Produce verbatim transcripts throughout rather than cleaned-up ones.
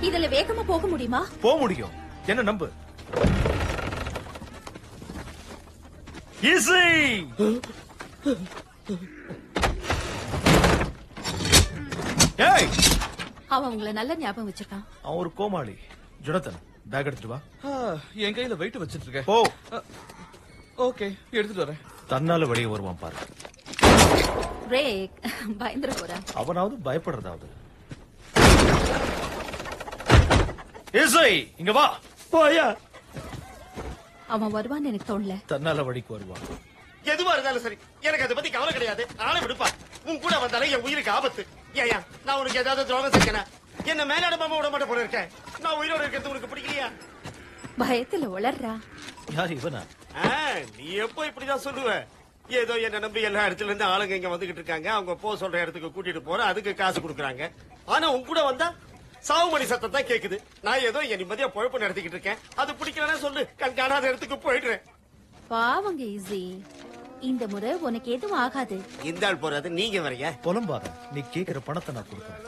இதுல வேகமா போக முடியுமா? போக முடியும், என்ன நம்பு. ஈஸி. ஏய், அவன் உங்களை நல்ல ஞாபகம் வச்சிருக்கான். அவன் ஒரு கோமாளி. ஜொனத்தன், பேக் எடுத்துட்டு வா. என் கையில வெயிட் வச்சிட்டு இருக்கேன். ஓ ஓகே, எடுத்துட்டு வரேன். தன்னால வெளியே வருவான் பாரு. பிரேக். பயந்துட போறான். அவனாவது பயப்படுறதாவது. இசை, இங்க வா. போயா. அவன் வருவான்னு எனக்கு தோணல. தன்னால வழிக்கு வருவான். எதுவா இருந்தாலும் சரி, எனக்கு அதை பத்தி கவலை கிடையாது. ஆளை விடுப்பா. உன் கூட வந்தாலே என் உயிருக்கு ஆபத்து. ஏயா, நான் உனக்கு ஏதாவது துரோகம் செஞ்சேன்? என்ன மேலாட மாமா விட மாட்டேன் போல இருக்கேன். நான் உயிரோட இருக்கிறது உனக்கு பிடிக்கலையா? பயத்துல உளர்றா. யார் இவனா? நீ எப்போ இப்படிதான் சொல்லுவ? ஏதோ என்ன நம்பி எல்லா இடத்துல இருந்து ஆளுங்க இங்க வந்துகிட்டு இருக்காங்க. அவங்க போ சொல்ற இடத்துக்கு கூட்டிட்டு போற, அதுக்கு காசு கொடுக்குறாங்க. ஆனா உன் கூட வந்தா சாவு மணி சத்தம் தான் கேக்குது. நான் ஏதோ என் நிம்மதியா பொழப்பு நடத்திக்கிட்டு இருக்கேன். அது பிடிக்கலன்னா சொல்லு, கண் காணாத இடத்துக்கு போயிடுறேன். பாவங்க ஈஸி, இந்த முறை உனக்கு எதுவும் ஆகாது. இந்த ஆள் போறது நீங்க வரைய புலம்பாத. நீ கேக்குற பணத்தை நான் கொடுக்கறேன்.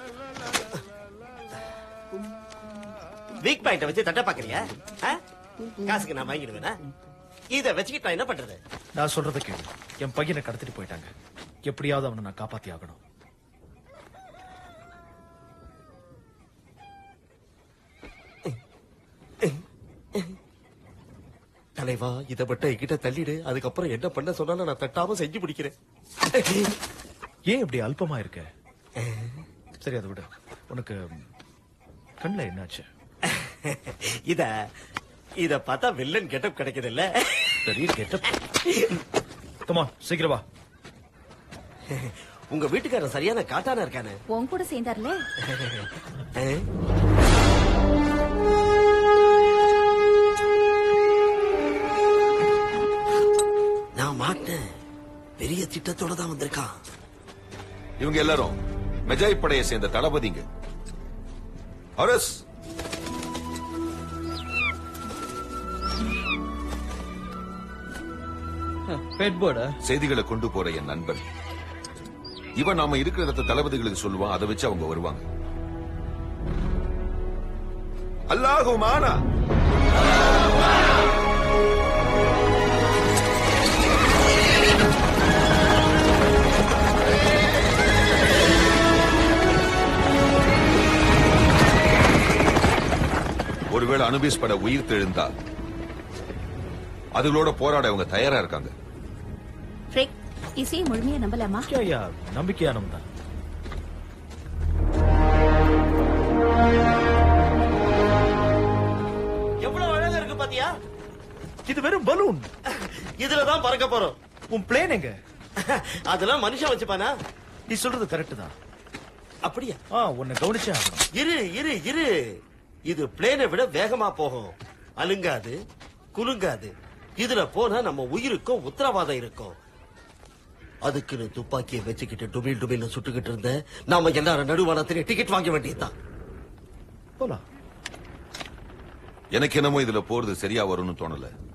வீக் பாயிண்ட வச்சு தட்ட பாக்குறியா? காசுக்கு நான் வாங்கிடுவேனா? இத வச்சுக்கிட்டு நான் என்ன பண்றது? நான் சொல்றத கேளு. என் பையனை கடத்திட்டு போயிட்டாங்க. எப்படியாவது அவனை நான் காப்பாத்தி ஆகணும். தலைவா, இத மட்டும் என்கிட்ட தள்ளிடு. அதுக்கப்புறம் என்ன பண்ண சொன்னாலும் நான் தட்டாம செஞ்சு பிடிக்கிறேன். ஏன் இப்படி அல்பமா இருக்க? சரி, அதை விட உனக்கு கண்ணுல என்னாச்சு? இத இத பார்த்தா வில்லன் கெட்டப் கிடைக்குது இல்ல? பெரிய கெட்டப். கம் ஆன், சீக்கிரம் வா. உங்க வீட்டுக்காரர் சரியான காட்டானா இருக்கானே. உன் கூட சேர்ந்தார்ல. நான் மாட்டேன். பெரிய திட்டத்தோட தான் வந்திருக்கான். இவங்க எல்லாரும் மெஜாய் படையை சேர்ந்த தளபதிங்க. ஹரஸ், செய்திகளை கொண்டு போற என் நண்பன் இவன். நாம இருக்கிற இடத்த தளபதிகளுக்கு சொல்லுவான். அதை வச்சு அவங்க வருவாங்க. அல்லாஹு மானா. ஒருவேளை அனுபீஸ் பட உயிர் தெழுந்தா அதுகளோட போராட அவங்க தயாரா இருக்காங்க. இசையை முழுமையா நம்பலாமா? நம்பிக்கையானவன் தான். எவ்வளவு அழகா இருக்கு பாத்தியா? இது வெறும் பலூன். இதுலதான் பறக்க போறோம். உன் பிளேன் எங்க? அதெல்லாம் மனுஷன் வச்சுப்பானா? நீ சொல்றது கரெக்ட் தான். அப்படியா? உன்னை கவனிச்சே ஆகணும். இரு இரு இரு இது பிளேனை விட வேகமா போகும். அலுங்காது, குலுங்காது. இதுல போனா நம்ம உயிருக்கும் உத்தரவாதம் இருக்கும். அதுக்குன்னு துப்பாக்கியை வச்சுக்கிட்டு டுபில் டுபில் சுட்டுக்கிட்டு இருந்த நாம எல்லாரும் நடுவானத்திலே டிக்கெட் வாங்க வேண்டியதுதான். போலாம். எனக்கு என்னமோ இதுல போறது சரியா வரும்னு தோணல.